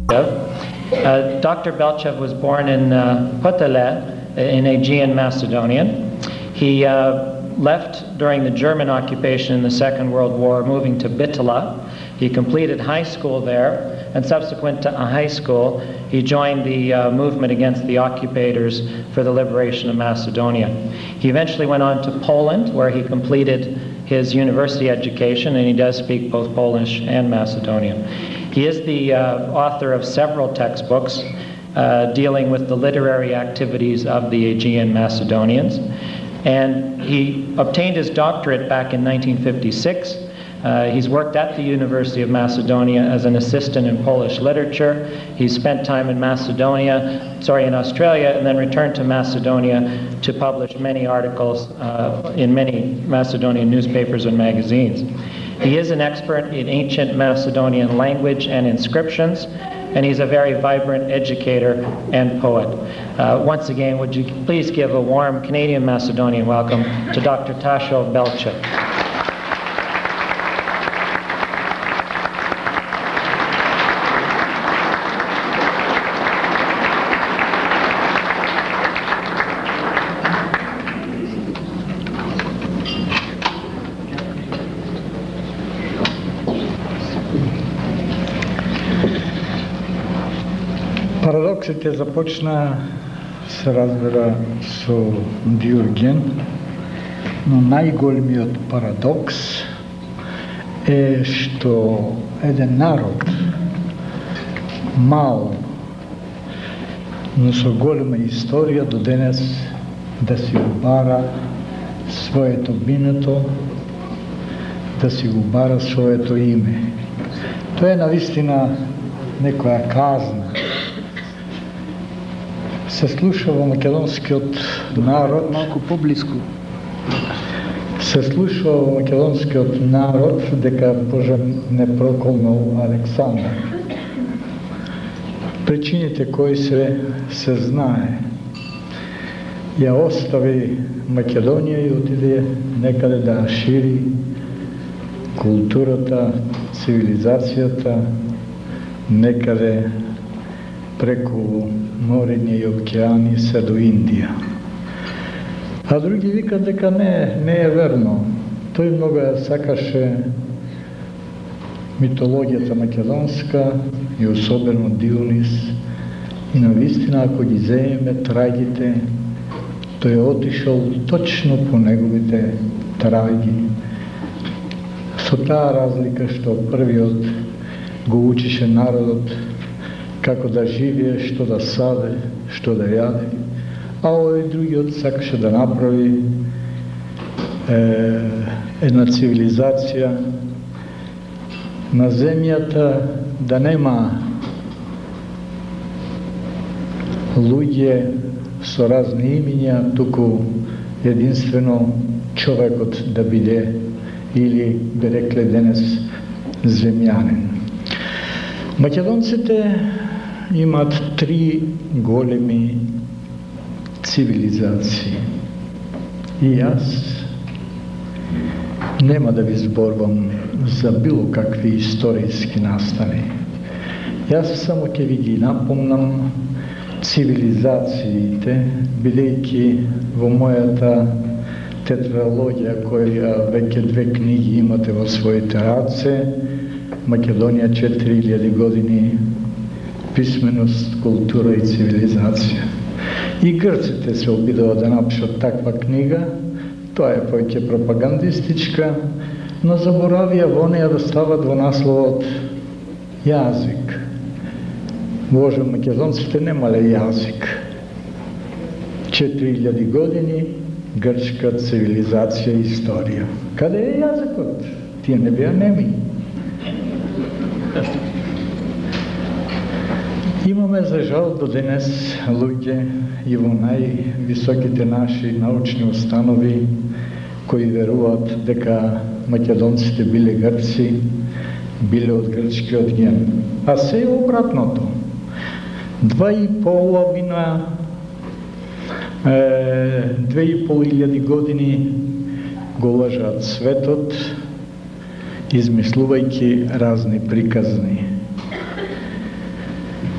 Dr. Belchev was born in Potele in Aegean Macedonian. He left during the German occupation in the Second World War, moving to Bitola. He completed high school there, and subsequent to high school, he joined the movement against the occupators for the liberation of Macedonia. He eventually went on to Poland, where he completed his university education, and he does speak both Polish and Macedonian. He is the author of several textbooks dealing with the literary activities of the Aegean Macedonians. And he obtained his doctorate back in 1956. He's worked at the University of Macedonia as an assistant in Polish literature. He's spent time in in Australia, and then returned to Macedonia to publish many articles in many Macedonian newspapers and magazines. He is an expert in ancient Macedonian language and inscriptions, and he's a very vibrant educator and poet. Once again, would you please give a warm Canadian Macedonian welcome to Dr. Tashko Belchev. Парадоксите започна, се разбира, со Диоген, но најголемиот парадокс е што еден народ, мал, но со голема историја до денес да си го бара своето бинето, да си го бара своето име. Тоа е навистина некоја казна. Се слуша во македонскиот народ, малку поблиску. Се слуша во македонскиот народ дека Боже не проколнал Александар. Причините кои се знае. Ја остави Македонија и отиде некаде да шири културата, цивилизацијата, некаде преку мориња и океани се до Индија. А други викат дека не е верно. Тој многу ја сакаше митологијата македонска и особено Дионис. И навистина, ако ги земеме трагите, тој е отишол точно по неговите траги. Со таа разлика што првиот го учише народот како да живее, што да саде, што да јаде, а овој другиот сакаше да направи една цивилизација на земјата, да нема луѓе со разни имиња, туку единствено човекот да биде, или би рекле денес, земјанин. Македонците имат три големи цивилизации. И јас нема да ви зборувам за било какви историски настани. Јас само ќе ви ги напомнам цивилизациите, бидејќи во мојата тетралогија, која веќе 2 книги имате во своите раце, Македонија 4000 години, писменост, култура и цивилизација. И грците се обидува да напишат таква книга, тоа е повеќе пропагандистичка, но заборавија во неја да стават во насловот јазик. Боже, македонците немале јазик. 4000 години, грчка цивилизација и историја. Каде е јазикот? Тие не беа неми. Имаме, за жал, до денес луѓе и во највисоките наши научни установи кои веруваат дека македонците биле грци, биле од грчкиот ген. А се е обратното. 2500 години го лажаат светот, измислувајќи разни приказни.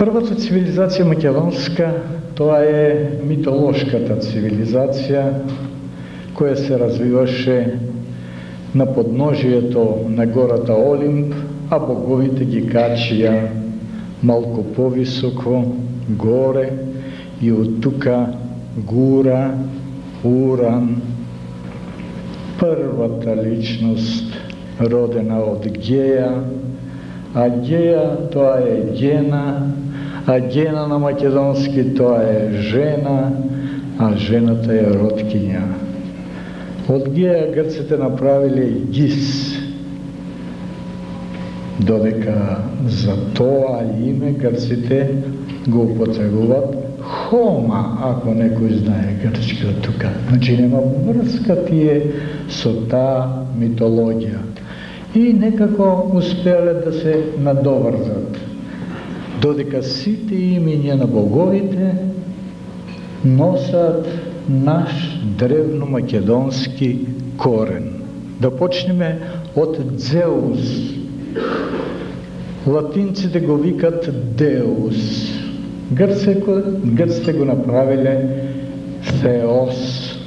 Првата цивилизација македонска, тоа е митолошката цивилизација, која се развиваше на подножието на гората Олимп, а боговите ги качија малку повисоко, горе, и од тука гура Уран, првата личност родена од Геја, а Геја тоа е Гена, а Гена на македонски тоа е жена, а жената е роткиња. Од Геја грците направиле Гис, додека за тоа име грците го употребуваат Хома, ако некој знае грчки од тука. Значи нема врска тие со таа митологија. И некако успеале да се надоврзат. Додека сите имиња на боговите носат наш древномакедонски корен. Да почнеме од Дзеус. Латинците го викат Деус. Грците го направиле Θεός.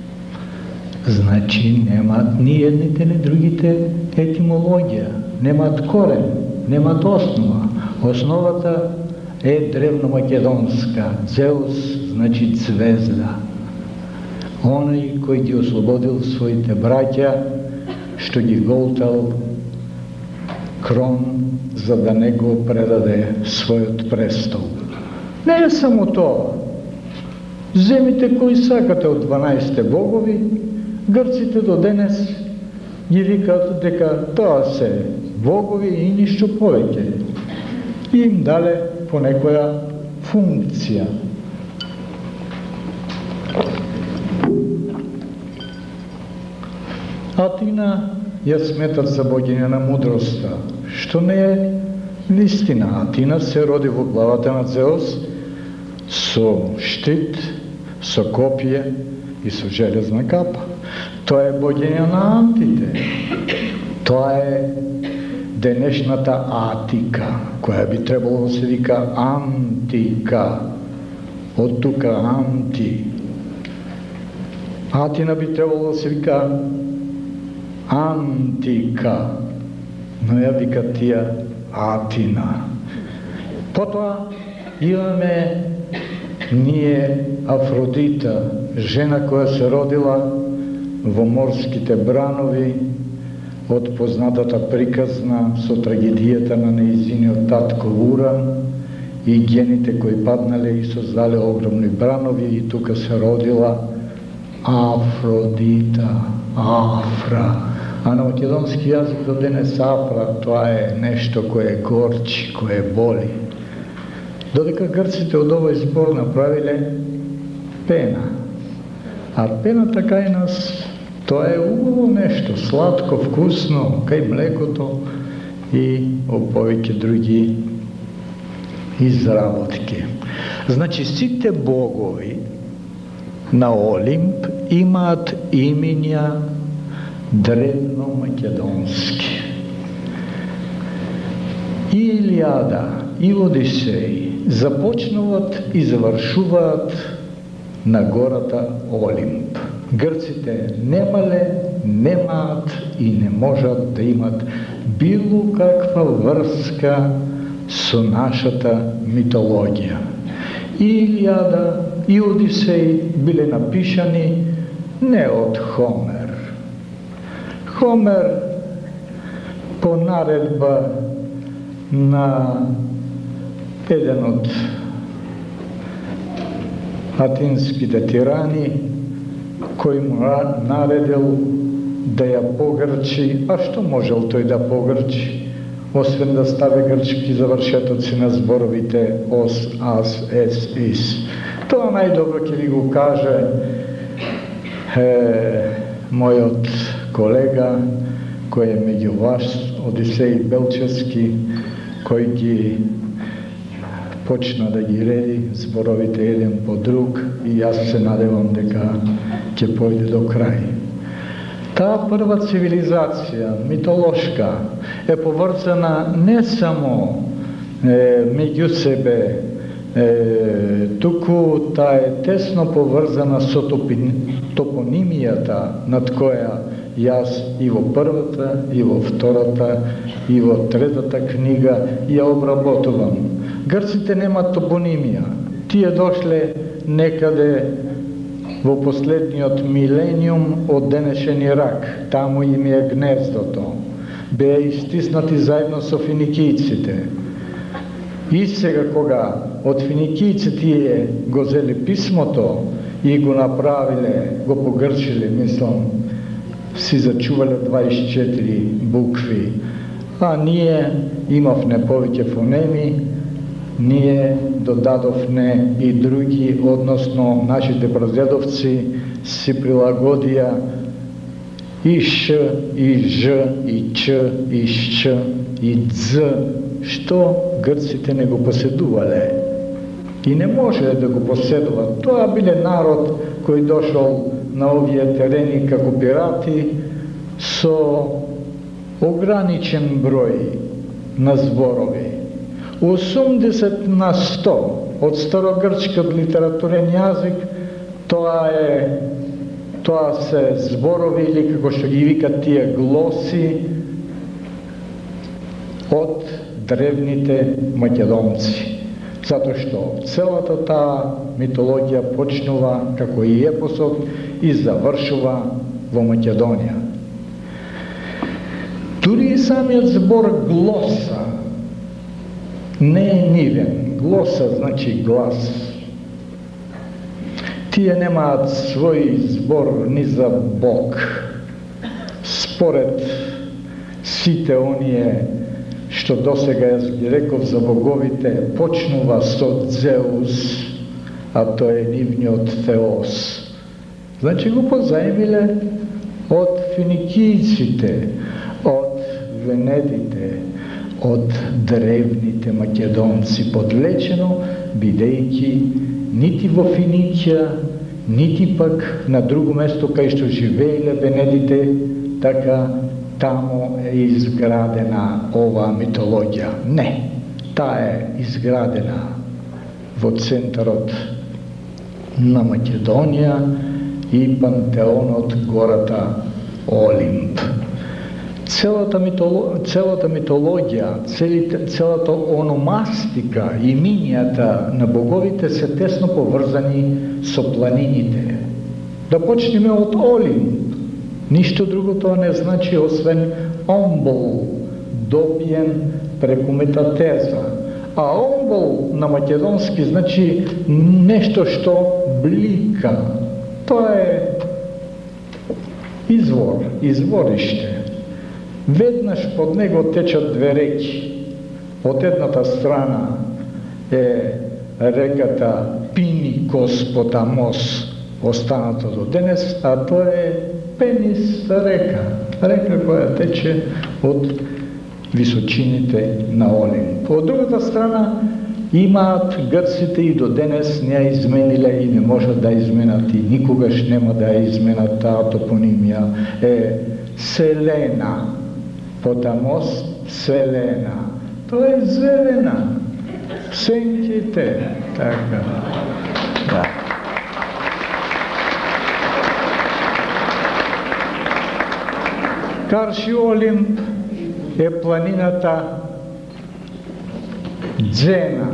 Значи немаат ни едните ни другите етимологија, немаат корен, немаат основа. Основата е древномакедонска. Дзеус значи звезда. Оној кој ги ослободил своите браќа, што ги голтал Крон, за да не го предаде својот престол. Не е само тоа. Земите кои сакате од 12 богови, грците до денес ги викаат дека тоа се богови и ништо повеќе. И им дале по некоја функција. Атина ја сметат за богиня на мудроста, што не е вистина. Атина се роди во главата на Зеус со штит, со копие и со железна капа. Тоа е богиня на антите. Тоа е денешната Атика, која би требало да се вика Антика. Од тука Анти. Атина би требало да се вика Антика, но ја вика тија Атина. Потоа имаме ние Афродита, жена која се родила во морските бранови од познатата приказна со трагедијата на нејзиниот татко Уран и гените кои паднале и создале огромни бранови, и тука се родила Афродита, Афра. А на македонски јазик до денес Афра тоа е нешто кое горчи, кое боли. Додека грците од овој збор направиле пена. А пената кај нас тоа е убаво нешто, сладко, вкусно, кај млекото и повеќе други изработки. Значи сите богови на Олимп имаат имиња древномакедонски. И Илијада, и Одисеј започнуваат и завршуваат на гората Олимп. Грците немале, немаат и не можат да имат било каква врска со нашата митологија. И Илијада и Одисеј биле напишани не од Хомер. Хомер по наредба на еден од атинските тирани, кој му наредил да ја погрчи, а што можел тој да погрчи, освен да стави грчки завршетоци на зборовите ос, ас, ес, ис. Тоа најдобро ќе ви го каже мојот колега, кој е меѓу вас, Одисеј Белчевски, кој ги почна да ги реди зборовите еден по друг, и јас се надевам дека ќе појде до крај. Таа прва цивилизација, митолошка, е поврзана не само меѓу себе, туку таа е тесно поврзана со топонимијата над која јас и во првата, и во втората, и во третата книга ја обработувам. Грците немаат топонимија. Тие дошле некаде во последниот милениум од денешен Ирак. Таму им е гнездото. Беа истиснати заедно со финикијците. И сега кога од финикијците тие го зели писмото и го направиле, го погрчиле, мислам, си зачувале 24 букви, а ние имавме повеќе фонеми, ние додадовме и други, односно нашите прадедовци си прилагодија и Ш, и Ж, и Ч, и Щ, и Дз, што грците не го поседувале. И не може да го поседуват. Тоа биле народ кој дошол на овие терени како пирати со ограничен број на зборови. 80% од старогрчкиот литературен јазик тоа се зборови или како што ги викат тие глоси од древните македонци. Затоа што целата таа митологија почнува како и епосот и завршува во Македонија. Дури и самиот збор глоса не е нивен. Глоса значи глас. Тие немаат свој збор ни за Бог. Според сите оние што досега јас ги реков за боговите, почнува со Дзеус, а тој е нивниот Теос. Значи го позаимиле од финикијците, од венедите, од древните македонци, подлечено, бидејќи нити во Финикија, нити пак на друго место кај што живееле венедите, така тамо е изградена оваа митологија. Не, таа е изградена во центарот на Македонија и пантеонот гората Олимп. Целата митологија, целата ономастика, имињата на боговите се тесно поврзани со планините. Да почнеме од Олимп. Ништо друго тоа не значи освен омбол, добиен преку метатеза. А омбол на македонски значи нешто што блика. Тоа е извор, извориште. Веднаш под него течат две реки. Од едната страна е реката Пиникос Потамос, останато до денес, а тоа е Пенис река која тече од височините на Олимп. Од другата страна имаат грците и до денес не ја измениле и не можат да изменат и никогаш нема да ја изменат таа топонимија, е Селена. Потамос Селена. Тоа е зелена. Сенките. Така. Да. Карши Олимп е планината Дзена,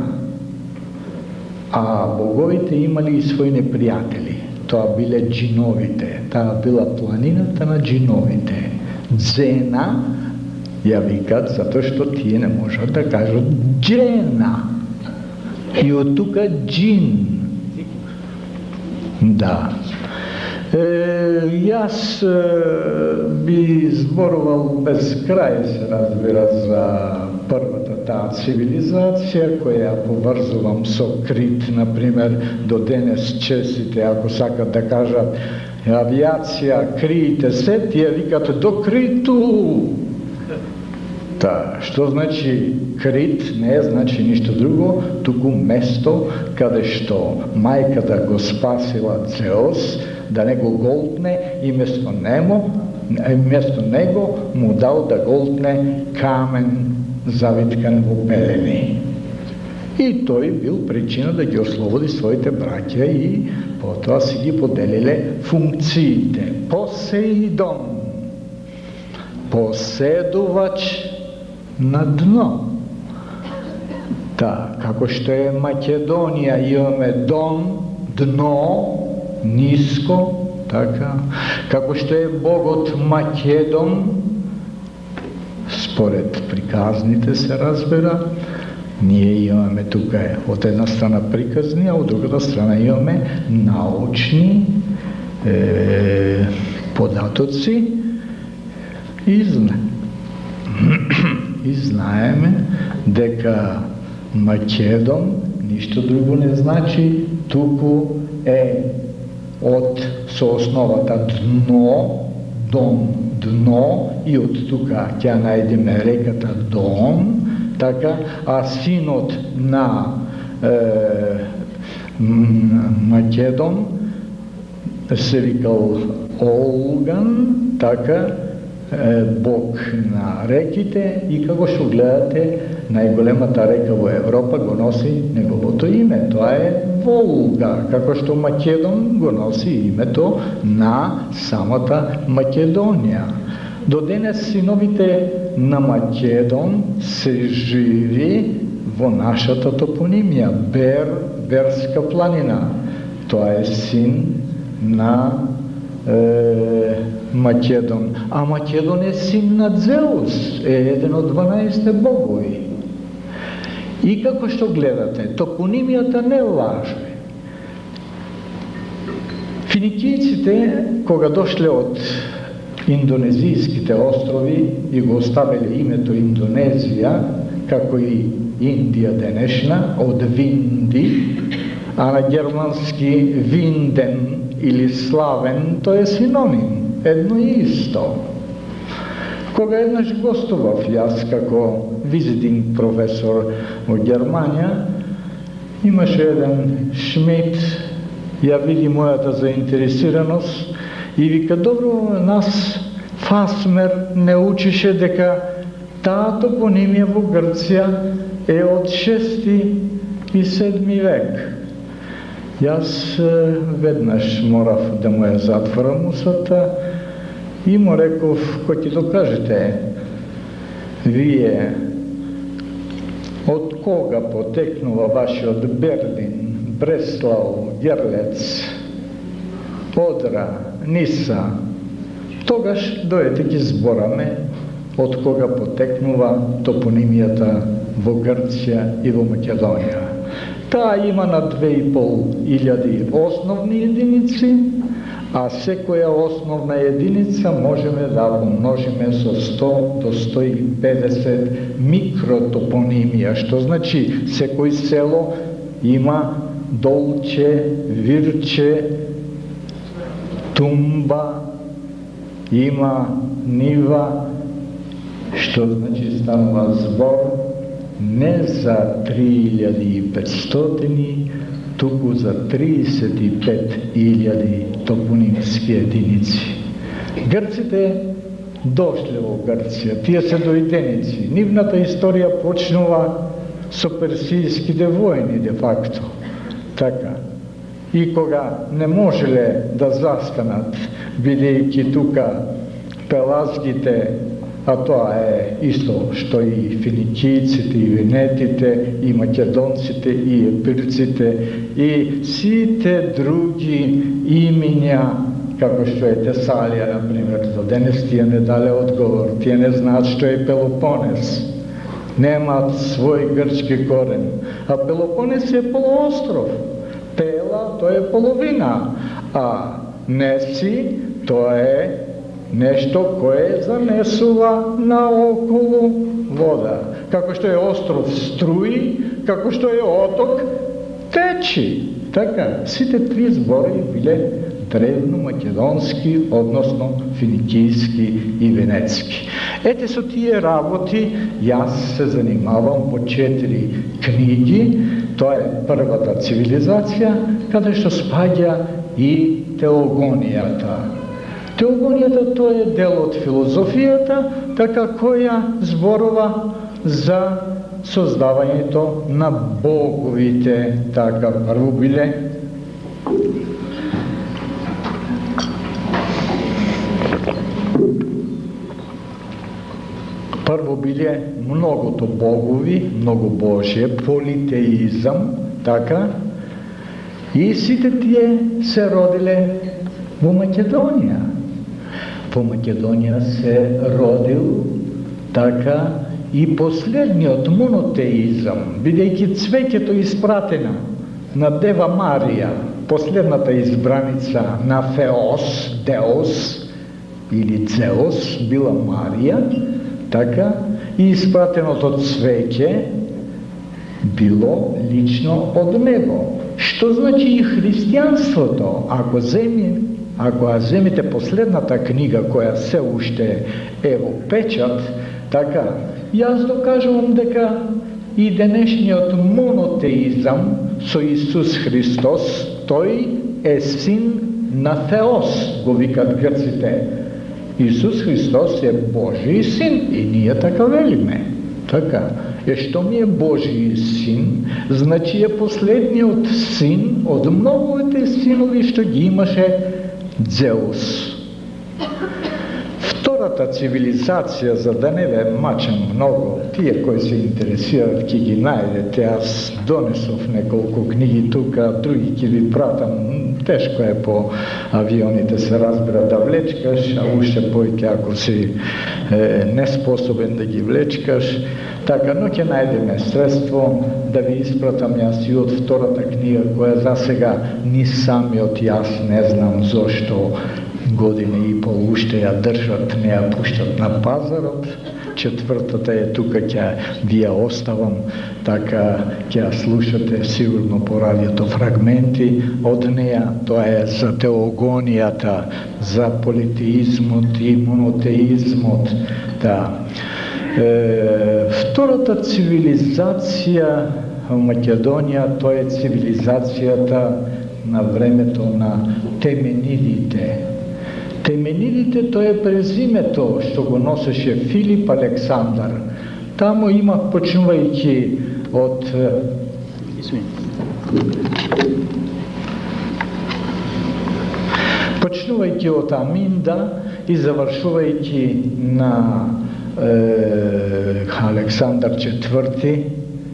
а боговите имали и своји непријатели. Тоа биле джиновите. Таа била планината на джиновите. Дзена ја викат затоа што тие не можат да кажат Джена. И од тука джин. Да. Јас би зборувал без крај, се разбира, за првата таа цивилизација, која поврзувам со Крит, например, до денес чесите, ако сакат да кажат авиација, криите се, тие викат до Криту. Та, што значи Крит не е значи ништо друго, туку место каде што мајката го спасила Цеос, да не го голтне и место него му дал да голтне камен завиткан во пелени. И тој бил причина да ги ослободи своите браќа и потоа си ги поделиле функциите. Посеидон, поседувач на дно. Како што е Македонија, имаме дон, дно, ниско, така. Како што е богот Македон, според приказните се разбира, ние имаме тука од една страна приказни, а од другата страна имаме научни податоци и знаеме дека Македон ништо друго не значи, туку е со основата дно, дон, дно, и од тука ќе најдеме реката Дон, така, а синот на Македон се викал Олган, така, бог на реките, и како што гледате, најголемата река во Европа го носи неговото име, тоа е Волга, како што Македон го носи името на самата Македонија. До денес синовите на Македон се живи во нашата топонимија, Берска планина. Тоа е син на Македон. А Македон е син на Зеус, е еден од 12 богови. И како што гледате, топонимијата не лаже. Финикијците, кога дошле од индонезијските острови и го оставиле името Индонезија, како и Индија денешна, од Винди, а на германски Винден или Славен, тоа е синоним, едно и исто. Кога еднаш гостував јас како визитинг професор во Германија, имаше еден Шмид, ја види мојата заинтересираност и вика, добро, нас Фасмер не учише дека таа топонимија во Грција е од 6 и 7 век. Јас веднаш морав да му ја затворам усата и му реков, кој ќе докажете, вие од кога потекнува вашиот Берлин, Бреслау, Герлец, Одра, Ниса, тогаш дојдете ги збораме од кога потекнува топонимијата во Грција и во Македонија. Таа има на 2500 основни единици, а секоја основна единица можеме да помножиме со 100 до 150 микротопонимија, што значи секој село има Долче, Вирче, Тумба, има Нива, што значи станува збор не за 3500, туку за 35.000 топонимски единици. Грците дошле во Грција, тие се дојденици. Нивната историја почнува со персијските војни, де факто. Така. И кога не можеле да застанат, бидејќи тука пелазгите, а тоа е исто што и финикијците, и венетите, и македонците, и епирците, и сите други имиња, како што е Тесалија, например, до денес тие не дале одговор, тие не знаат што е Пелопонес, немаат свој грчки корен, а Пелопонес е полуостров, Пела, тоа е половина, а Неси, тоа е нешто кое занесува наоколу вода. Како што е остров струи, како што е оток течи. Така, сите три збори биле древно-македонски, односно финикијски и венецки. Ете со тие работи јас се занимавам по 4 книги. Тоа е првата цивилизација, каде што спаѓа и теогонијата. Теогонијата тоа е дел од филозофијата, така која зборува за создавањето на боговите. Така, прво биле многото богови, многобожие, политеизам, така, и сите тие се родиле во Македонија. Во Македонија се родил така и последниот монотеизам, бидејќи цвеќето испратено на Дева Марија, последната избраница на Феос, Деос или Цеос, била Марија, така, и испратеното цвеќе било лично од него. Што значи и христијанството? Ако земите последната книга која се уште е во печат, така, јас докажувам дека и денешниот монотеизам со Исус Христос, тој е син на Теос, го викат грците. Исус Христос е Божи син и ние така велиме. Така, што ми е Божи син, значи е последниот син од многовите синови што ги имаше Дзеус. Втората цивилизација, за да не ве мачам многу, тие кои се интересираат ќе ги најдете, аз донесов неколку книги тука, други ќе ви пратам, тешко е по авионите се разбира да влечкаш, а уште појќе ако си неспособен да ги влечкаш, така, но ќе најдеме средство да ви испратам јас и од втората книга, која за сега ни самиот јас не знам зошто година и пол уште ја држат, не ја пуштат на пазарот. Четвртата е тука, ќе ви ја оставам, така ќе ја слушате сигурно по радиото фрагменти од неја. Тоа е за теогонијата, за политеизмот и монотеизмот. Да. Втората цивилизација во Македонија, тоа е цивилизацијата на времето на Теменидите. Теменидите, тоа е презимето што го носеше Филип Александар. Тамо има, почнувајќи од Аминда и завршувајќи на Александар IV,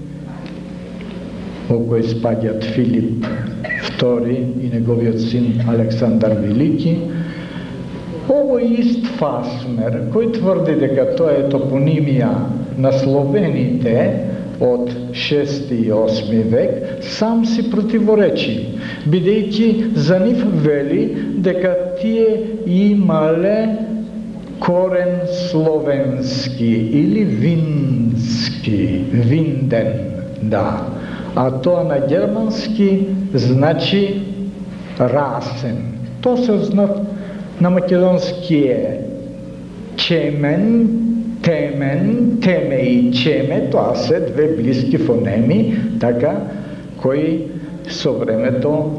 во кој спаѓат Филип II и неговиот син Александар Велики. Овој ист Фасмер, кој тврди дека тоа е топонимија на словените од 6 и 8 век, сам си противоречи, бидејќи за нив вели дека тие имале корен словенски или виндски, винден, да. А тоа на германски значи расен. Тоа се знат на македонски е чемен, темен, теме и чеме, тоа се две блиски фонеми, така, кои со времето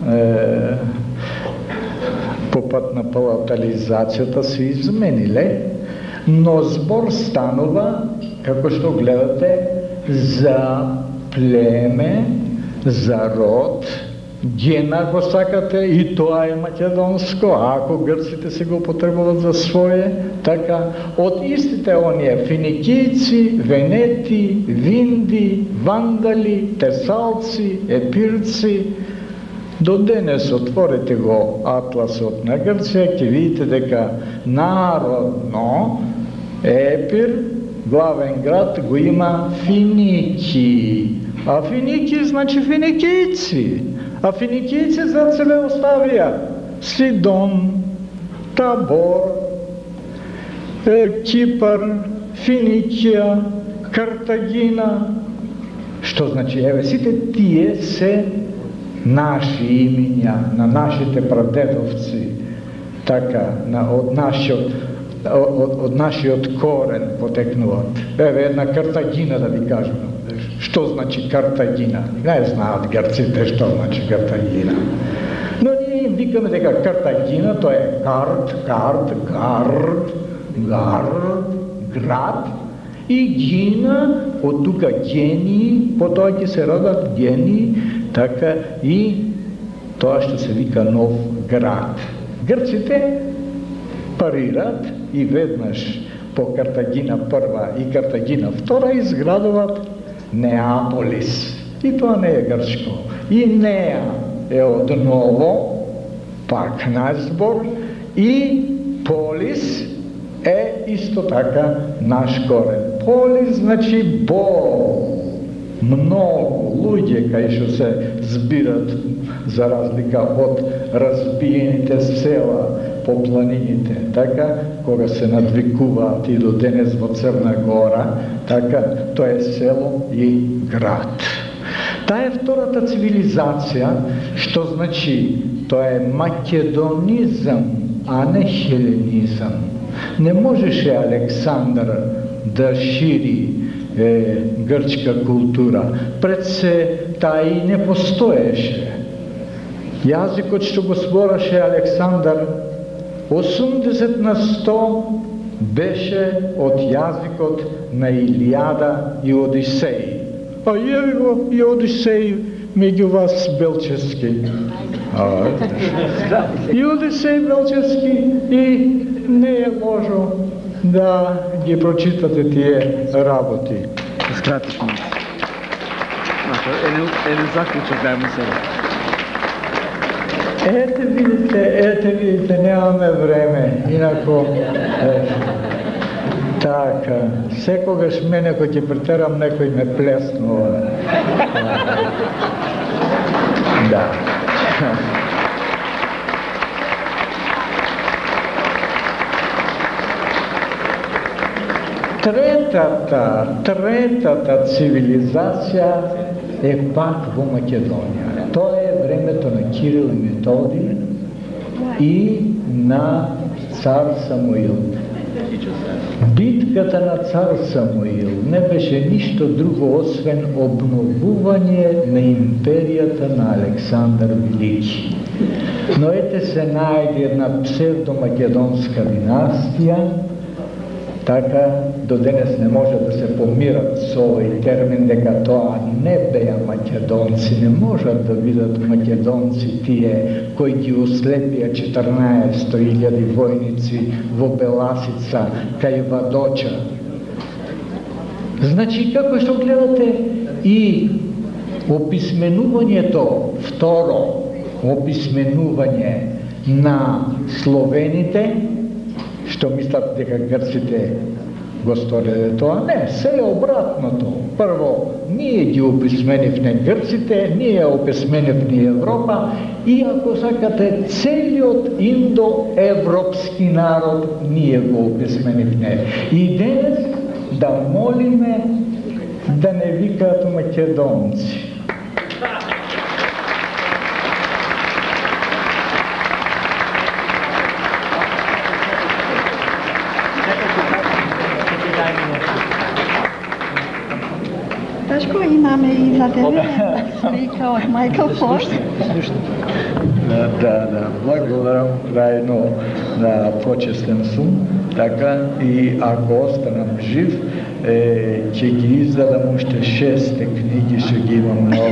по пат на палатализацијата се измениле, но збор станува, како што гледате, за племе, за род, гена го сакате, и тоа е македонско, ако грците се го потребуват за своје, така, од истите оние финикијци, венети, винди, вандали, тесалци, епирци, до денес отворете го атласот на Грција, ќе видите дека народно Епир, главен град, го има Финики. А Финики значи финикијци. А финикијци зацеле оставија Сидон, Табор, Кипар, Финикија, Картагина. Што значи? Еве, сите тие се наши имиња, на нашите прадедовци, така, од нашиот корен потекнуваат. Еве, една Картагина, да ви кажам. Што значи Картагина? Не знаат грците што значи Картагина. Но ние им викаме дека Картагина, тоа е град, И гина, от тука гении, потоа ќе се родат гении, така и тоа што се вика нов град. Грците парират и веднаш по Картагина прва и Картагина втора изградуват Неаполис. И тоа не е грчко. И Неа е одново пак наш збор и Полис е исто така наш корен. Полис значи бол. Многу луѓе кај што се збират за разлика од разбиените села по планините, така, кога се надвикуваат и до денес во Црна Гора, така, тоа е село и град. Таа е втората цивилизација, што значи, тоа е македонизам, а не хеленизам. Не можеше Александар да шири грчка култура. Пред се таа и не постоеше. Јазикот што го збораше Александар, 80% беше од јазикот на Илијада и Одисеј. А еви го и Одисеј меѓу вас Белчевски. И Одисеј Белчевски и не е лошо да ги прочитате тие работи. Скратиш ми. Еден заклучок дај му сега. Ете видите, немаме време. Инако, така, секогаш мене кој ќе претерам, некој ме плеснува. Да. Третата цивилизација е пак во Македонија. Тоа е времето на Кирил и Методи и на цар Самуил. Битката на цар Самуил не беше ништо друго освен обновување на империјата на Александар Велики. Но ете се најде една псевдомакедонска династија, така до денес не може да се помират со овој термин дека тоа не беа македонци, не можат да бидат македонци тие кои ги ослепија 14.000 војници во Беласица кај Вадоча. Значи, како што гледате, и описменувањето, второ, описменување на словените, што мислат дека грците го сториле тоа. Не, се е обратното. Прво, ние ги описменивме грците, ние описменивме Европа и ако сакате целиот индоевропски народ ние го описменивме. И денес да молиме да не викаат македонци. Tashko, imаме и заделена слика од Майкл Форс. Да, благодарам крајно на почестен сум, така и ако останам жив, ќе ги издадам уште 6 книги што ги имам на